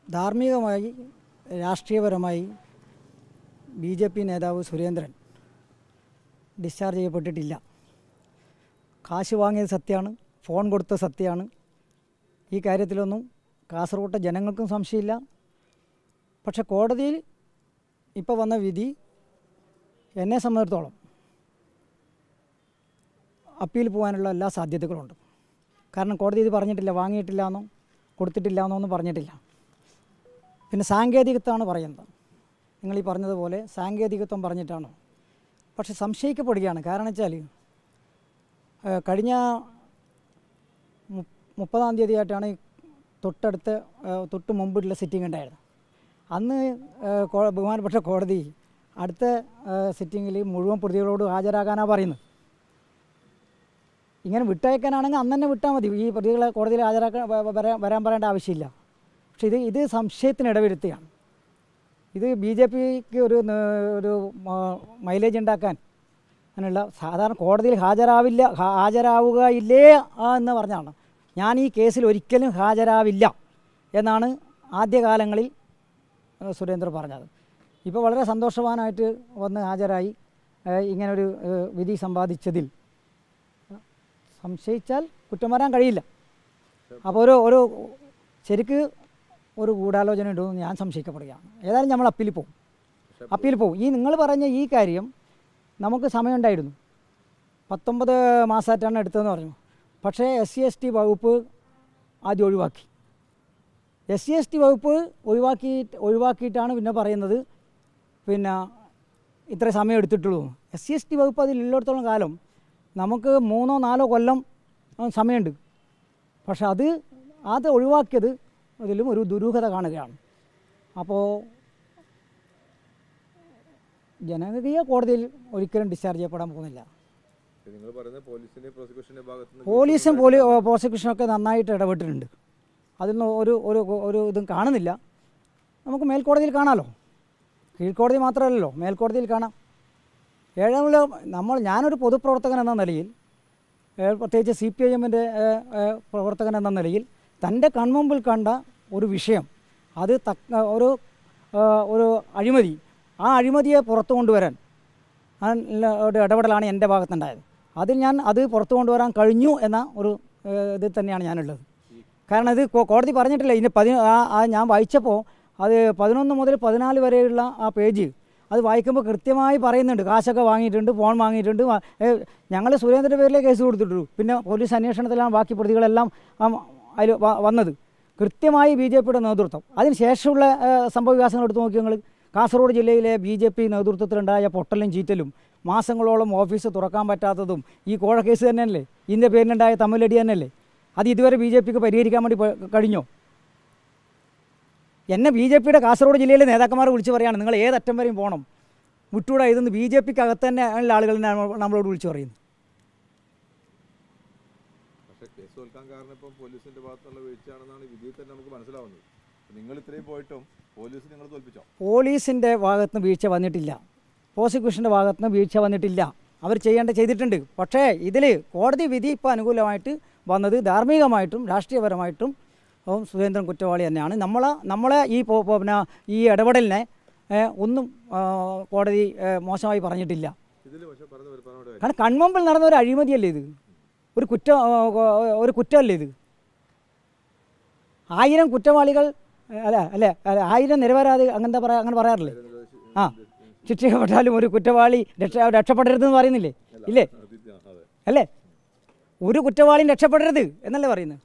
ധാർമ്മികമായി രാഷ്ട്രീയപരമായി BJP നേതാവ് Surendran discharge ചെയ്യപ്പെട്ടിട്ടില്ല. കാശ് വാങ്ങിയത് സത്യമാണ്, ഫോൺ കൊടുത്ത സത്യമാണ്. ഈ കാര്യത്തിലൊന്നും കാസർഗോട്ടെ ജനങ്ങൾക്കും സംശയമില്ല. പക്ഷെ കോടതിയിൽ ഇപ്പോൾ വന്ന വിധി എന്നെ സംബന്ധിച്ചിടത്തോളം അപ്പീൽ പോകാനുള്ള എല്ലാ സാധ്യതകളുണ്ട്. കാരണം കോടതി ഇത് പറഞ്ഞിട്ടില്ല, വാങ്ങിയിട്ടില്ല എന്നോ കൊടുത്തിട്ടില്ല എന്നോ ഒന്നും പറഞ്ഞിട്ടില്ല. പിന്നെ സാങ്കേതികത്വമാണ് പറയുന്നത്. നിങ്ങൾ ഈ പറഞ്ഞതുപോലെ സാങ്കേതികത്വം പറഞ്ഞിട്ടാണോ? പക്ഷെ സംശയിക്കപ്പെടുകയാണ്. കാരണം വെച്ചാൽ കഴിഞ്ഞ 30-ാം തീയതിയായിട്ടാണ് തൊട്ട് മുമ്പിട്ടുള്ള സിറ്റിംഗ് ഉണ്ടായത്. അന്ന് ബഹുമാനപ്പെട്ട കോടതി അടുത്ത സിറ്റിങ്ങിൽ മുഴുവൻ പ്രതികളോട് ഹാജരാകാനാണ് പറയുന്നത്. ഇങ്ങനെ വിട്ടയക്കാനാണെങ്കിൽ അന്ന് തന്നെ വിട്ടാൽ മതി. ഈ പ്രതികളെ കോടതിയിൽ വരാൻ പറയേണ്ട ആവശ്യമില്ല. പക്ഷേ ഇത് സംശയത്തിന് ഇടവരുത്തുകയാണ്. ഇത് BJPക്ക് ഒരു മൈലേജ് ഉണ്ടാക്കാൻ അങ്ങനെയുള്ള സാധാരണ കോടതിയിൽ ഹാജരാവുകയില്ലേ എന്ന് പറഞ്ഞാണ്. ഞാൻ ഈ കേസിൽ ഒരിക്കലും ഹാജരാവില്ല എന്നാണ് ആദ്യകാലങ്ങളിൽ സുരേന്ദ്രൻ പറഞ്ഞത്. ഇപ്പോൾ വളരെ സന്തോഷവാനായിട്ട് വന്ന് ഹാജരായി ഇങ്ങനൊരു വിധി സമ്പാദിച്ചതിൽ സംശയിച്ചാൽ കുറ്റം വരാൻ കഴിയില്ല. അപ്പോൾ ഒരു ശരിക്ക് ഒരു ഗൂഢാലോചന ഉണ്ടെന്ന് ഞാൻ സംശയിക്കപ്പെടുകയാണ്. ഏതായാലും നമ്മൾ അപ്പീൽ പോകും. ഈ നിങ്ങൾ പറഞ്ഞ ഈ കാര്യം നമുക്ക് സമയമുണ്ടായിരുന്നു. 19 മാസമായിട്ടാണ് എടുത്തതെന്ന് പറഞ്ഞു. പക്ഷേ SC/ST വകുപ്പ് ആദ്യം ഒഴിവാക്കി. SC/ST വകുപ്പ് ഒഴിവാക്കിയിട്ടാണ് പിന്നെ പറയുന്നത് പിന്നെ ഇത്ര സമയം എടുത്തിട്ടുള്ളൂ. SC/ST വകുപ്പ് അതിലുള്ളിടത്തോളം കാലം നമുക്ക് 3-4 കൊല്ലം സമയമുണ്ട്. പക്ഷെ അത് ഒഴിവാക്കിയത് അതിലും ഒരു ദുരൂഹത കാണുകയാണ്. അപ്പോൾ ജനകീയ കോടതിയിൽ ഒരിക്കലും ഡിസ്ചാർജ് ചെയ്യപ്പെടാൻ പോകുന്നില്ല. പോലീസും പ്രോസിക്യൂഷനൊക്കെ നന്നായിട്ട് ഇടപെട്ടിട്ടുണ്ട്. അതിന് ഒരു ഇതും കാണുന്നില്ല. നമുക്ക് മേൽക്കോടതിയിൽ കാണാമല്ലോ. കീഴ്ക്കോടതി മാത്രമല്ലല്ലോ, മേൽക്കോടതിയിൽ കാണാം. ഞാനൊരു പൊതുപ്രവർത്തകൻ എന്ന നിലയിൽ, പ്രത്യേകിച്ച് CPIM-ൻ്റെ പ്രവർത്തകൻ എന്ന നിലയിൽ തൻ്റെ കൺമുമ്പിൽ കണ്ട ഒരു വിഷയം, അത് ഒരു അഴിമതി, ആ അഴിമതിയെ പുറത്തു കൊണ്ടുവരാൻ ഒരു ഇടപെടലാണ് എൻ്റെ ഭാഗത്തുണ്ടായത്. അത് പുറത്തു കൊണ്ടുവരാൻ കഴിഞ്ഞു എന്ന ഒരു ഇതിൽ തന്നെയാണ് ഞാനുള്ളത്. കാരണം ഇത് കോടതി പറഞ്ഞിട്ടില്ല. ഞാൻ വായിച്ചപ്പോൾ അത് 11 മുതൽ 14 വരെയുള്ള ആ പേജ് അത് വായിക്കുമ്പോൾ കൃത്യമായി പറയുന്നുണ്ട്. കാശൊക്കെ വാങ്ങിയിട്ടുണ്ട്, ഫോൺ വാങ്ങിയിട്ടുണ്ട്. ഞങ്ങൾ സുരേന്ദ്രൻ്റെ പേരിലേ കേസ് കൊടുത്തിട്ടുള്ളൂ. പിന്നെ പോലീസ് അന്വേഷണത്തിലാണ് ബാക്കി പ്രതികളെല്ലാം അതിൽ വന്നത്. കൃത്യമായി BJPയുടെ നേതൃത്വം. അതിന് ശേഷമുള്ള സംഭവവികാസങ്ങൾ എടുത്ത് നോക്കി നിങ്ങൾ. കാസർഗോഡ് ജില്ലയിലെ BJP നേതൃത്വത്തിലുണ്ടായ പൊട്ടലും ചീറ്റലും, മാസങ്ങളോളം ഓഫീസ് തുറക്കാൻ പറ്റാത്തതും ഈ കോഴ കേസ് തന്നെയല്ലേ, ഇതിൻ്റെ പേരിലുണ്ടായ തമ്മിലടി തന്നെയല്ലേ. അത് ഇതുവരെ BJPക്ക് പരിഹരിക്കാൻ വേണ്ടി കഴിഞ്ഞോ? എന്നെ BJPയുടെ കാസർഗോഡ് ജില്ലയിലെ നേതാക്കന്മാർ വിളിച്ച് പറയുകയാണ്, നിങ്ങൾ ഏതറ്റം വരെയും പോകണം, വിട്ടൂടെ, ഇതൊന്ന് BJPക്ക് അകത്ത് തന്നെ ഉള്ള ആളുകൾ നമ്മളോട് വിളിച്ച് പറയുന്നു. പോലീസിൻ്റെ ഭാഗത്തുനിന്ന് വീഴ്ച വന്നിട്ടില്ല, പ്രോസിക്യൂഷൻ്റെ ഭാഗത്തുനിന്ന് വീഴ്ച വന്നിട്ടില്ല. അവർ ചെയ്തിട്ടുണ്ട്. പക്ഷേ ഇതിൽ കോടതി വിധി ഇപ്പോൾ അനുകൂലമായിട്ട് വന്നത് ധാർമ്മികമായിട്ടും രാഷ്ട്രീയപരമായിട്ടും സുരേന്ദ്രൻ കുറ്റവാളി തന്നെയാണ്. നമ്മളെ ഈ ഇടപെടലിനെ ഒന്നും കോടതി മോശമായി പറഞ്ഞിട്ടില്ല. കാരണം കൺമുമ്പിൽ നടന്ന ഒരു അഴിമതിയല്ലേ ഇത്, ഒരു കുറ്റമല്ലേ ഇത്. 1000 കുറ്റവാളികൾ അല്ലേ 1000 നിരപരാധി അങ്ങനെ പറയാറില്ലേ? ശിക്ഷിക്കപ്പെട്ടാലും ഒരു കുറ്റവാളി രക്ഷപ്പെടരുതെന്ന് പറയുന്നില്ലേ? ഇല്ലേ? അല്ലേ? ഒരു കുറ്റവാളിയും രക്ഷപ്പെടരുത് എന്നല്ലേ പറയുന്നത്.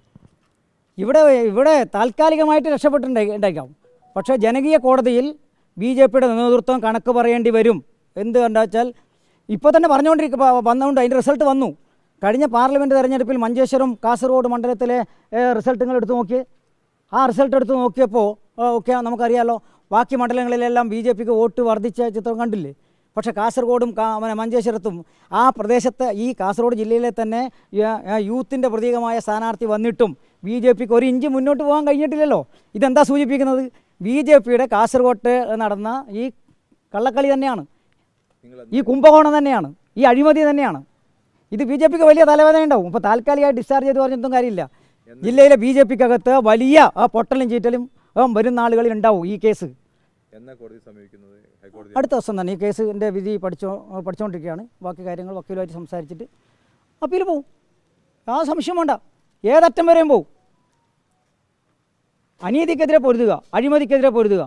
ഇവിടെ താൽക്കാലികമായിട്ട് രക്ഷപ്പെട്ടുണ്ടായിരിക്കാം. പക്ഷേ ജനകീയ കോടതിയിൽ BJPയുടെ നേതൃത്വം കണക്ക് പറയേണ്ടി വരും. എന്ത് കണ്ടാച്ചാൽ ഇപ്പോൾ തന്നെ വന്നുകൊണ്ട് അതിൻ്റെ റിസൾട്ട് വന്നു. കഴിഞ്ഞ പാർലമെൻറ്റ് തെരഞ്ഞെടുപ്പിൽ മഞ്ചേശ്വരം കാസർഗോഡ് മണ്ഡലത്തിലെ റിസൾട്ടുകൾ എടുത്തു നോക്കി. ആ റിസൾട്ട് എടുത്ത് നോക്കിയപ്പോൾ നമുക്കറിയാമല്ലോ, ബാക്കി മണ്ഡലങ്ങളിലെല്ലാം BJPക്ക് വോട്ട് വർദ്ധിച്ച ചിത്രം കണ്ടില്ലേ. പക്ഷേ കാസർഗോഡും മഞ്ചേശ്വരത്തും ആ പ്രദേശത്ത് ഈ കാസർഗോഡ് ജില്ലയിലെ തന്നെ യൂത്തിൻ്റെ പ്രതീകമായ സ്ഥാനാർത്ഥി വന്നിട്ടും BJPക്ക് ഒരു ഇഞ്ച് മുന്നോട്ട് പോകാൻ കഴിഞ്ഞിട്ടില്ലല്ലോ. ഇതെന്താ സൂചിപ്പിക്കുന്നത്? BJPയുടെ കാസർഗോട്ട് നടന്ന ഈ കള്ളക്കളി തന്നെയാണ്, ഈ കുംഭകോണം തന്നെയാണ്, ഈ അഴിമതി തന്നെയാണ്. ഇത് BJPക്ക് വലിയ തലവേദന ഉണ്ടാവും. ഇപ്പോൾ താൽക്കാലികമായി ഡിസ്ചാർജ് ചെയ്ത് പറഞ്ഞിട്ടും കാര്യമില്ല. ജില്ലയിലെ BJPക്കകത്ത് വലിയ പൊട്ടലും ചീറ്റലും വരും നാളുകളിൽ ഉണ്ടാവും ഈ കേസ്. എന്നാ കോടതി സമീപിക്കുന്നത്? ഹൈക്കോടതി അടുത്ത ദിവസം തന്നെ ഈ കേസിൻ്റെ വിധി പഠിച്ചുകൊണ്ടിരിക്കുകയാണ്. ബാക്കി കാര്യങ്ങൾ വക്കീലുമായിട്ട് സംസാരിച്ചിട്ട് അപ്പീൽ പോവും. ആ സംശയം വേണ്ട, ഏതറ്റം വരെയും പോവും. അനീതിക്കെതിരെ പൊരുതുക, അഴിമതിക്കെതിരെ പൊരുതുക,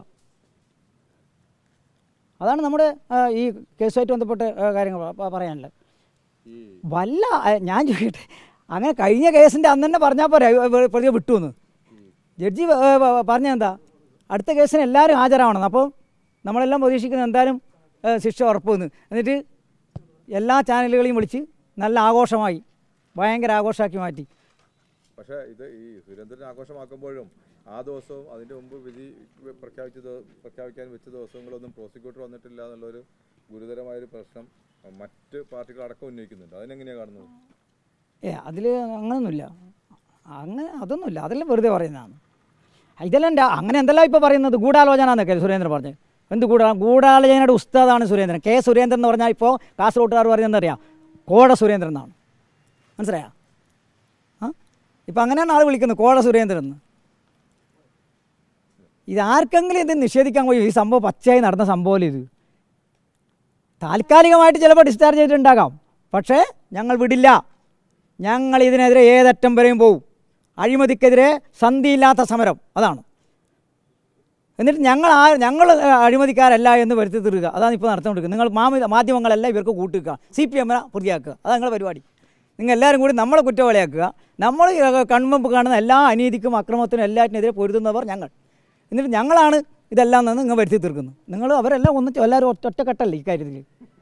അതാണ് നമ്മുടെ ഈ കേസുമായിട്ട് ബന്ധപ്പെട്ട കാര്യങ്ങൾ പറയാനുള്ളത്. ഞാൻ ചോദിക്കട്ടെ, അങ്ങനെ കഴിഞ്ഞ കേസിൻ്റെ അന്ന് തന്നെ പറഞ്ഞാൽ പോരെ പ്രതിയെ വിട്ടുവെന്ന്? ജഡ്ജി പറഞ്ഞെന്താ, അടുത്ത കേസിന് എല്ലാവരും ഹാജരാവണം. അപ്പോൾ നമ്മളെല്ലാം പ്രതീക്ഷിക്കുന്നത് എന്തായാലും ശിക്ഷ ഉറപ്പുവെന്ന്. എന്നിട്ട് എല്ലാ ചാനലുകളെയും വിളിച്ച് നല്ല ആഘോഷമായി, ഭയങ്കര ആഘോഷമാക്കി മാറ്റി. പക്ഷേ ഇത് ഈ സുരേന്ദ്രൻ ആഘോഷമാക്കുമ്പോഴും ആ ദിവസവും അതിൻ്റെ മുമ്പ് വിധി പ്രഖ്യാപിക്കാൻ വെച്ച ദിവസങ്ങളൊന്നും പ്രോസിക്യൂട്ടർ വന്നിട്ടില്ല എന്നുള്ളൊരു ഗുരുതരമായൊരു പ്രശ്നം മറ്റ് പാർട്ടികൾ അടക്കം ഉന്നയിക്കുന്നുണ്ട്. അതിനെങ്ങനെയാണ് കാണുന്നത്? അതിൽ അങ്ങനെയൊന്നുമില്ല, അതൊന്നുമില്ല, അതെല്ലാം വെറുതെ പറയുന്നതാണ്. ഇതെല്ലാം അങ്ങനെ എന്തെല്ലാം ഇപ്പോൾ പറയുന്നത് ഗൂഢാലോചന എന്നൊക്കെ സുരേന്ദ്രൻ പറഞ്ഞത്. എന്ത് ഗൂഢാലോചനയുടെ ഉസ്താദാണ് സുരേന്ദ്രൻ. കെ സുരേന്ദ്രൻ എന്ന് പറഞ്ഞാൽ ഇപ്പോൾ കാസർഗോട്ടുകാർ പറയുന്നത് അറിയാം, കോഴ സുരേന്ദ്രൻ എന്നാണ്. മനസ്സിലായോ? ഇപ്പം അങ്ങനെയാണ് ആൾ വിളിക്കുന്നത്, കോഴ സുരേന്ദ്രൻ എന്ന്. ഇതാർക്കെങ്കിലും ഇത് നിഷേധിക്കാൻ കഴിയും? ഈ സംഭവം പച്ചയായി നടന്ന സംഭവം. ഇത് താൽക്കാലികമായിട്ട് ചിലപ്പോൾ ഡിസ്ചാർജ് ചെയ്തിട്ടുണ്ടാകാം, പക്ഷേ ഞങ്ങൾ വിടില്ല. ഞങ്ങൾ ഇതിനെതിരെ ഏതറ്റം വരെയും പോവും. അഴിമതിക്കെതിരെ സന്ധിയില്ലാത്ത സമരം, അതാണ്. എന്നിട്ട് ഞങ്ങൾ അഴിമതിക്കാരല്ല എന്ന് വരുത്തി തീർക്കുക, അതാണ് ഇപ്പോൾ നടത്തുകൊണ്ടിരിക്കുന്നത്. നിങ്ങൾ മാധ്യമങ്ങളെല്ലാം ഇവർക്ക് കൂട്ടുക, CPM പ്രതിയാക്കുക, അതാണ് നിങ്ങളുടെ പരിപാടി. നിങ്ങൾ എല്ലാവരും കൂടി നമ്മളെ കുറ്റവാളിയാക്കുക. നമ്മൾ കൺമുമ്പ് കാണുന്ന എല്ലാ അനീതിക്കും അക്രമത്തിനും എല്ലാറ്റിനെതിരെ പൊരുതുന്നവർ ഞങ്ങൾ. എന്നിട്ട് ഞങ്ങളാണ് ഇതെല്ലാം നിന്ന് നിങ്ങൾ വരുത്തി തീർക്കുന്നത്. നിങ്ങൾ അവരെല്ലാം എല്ലാവരും ഒറ്റക്കെട്ടല്ലേ ഇക്കാര്യത്തിൽ.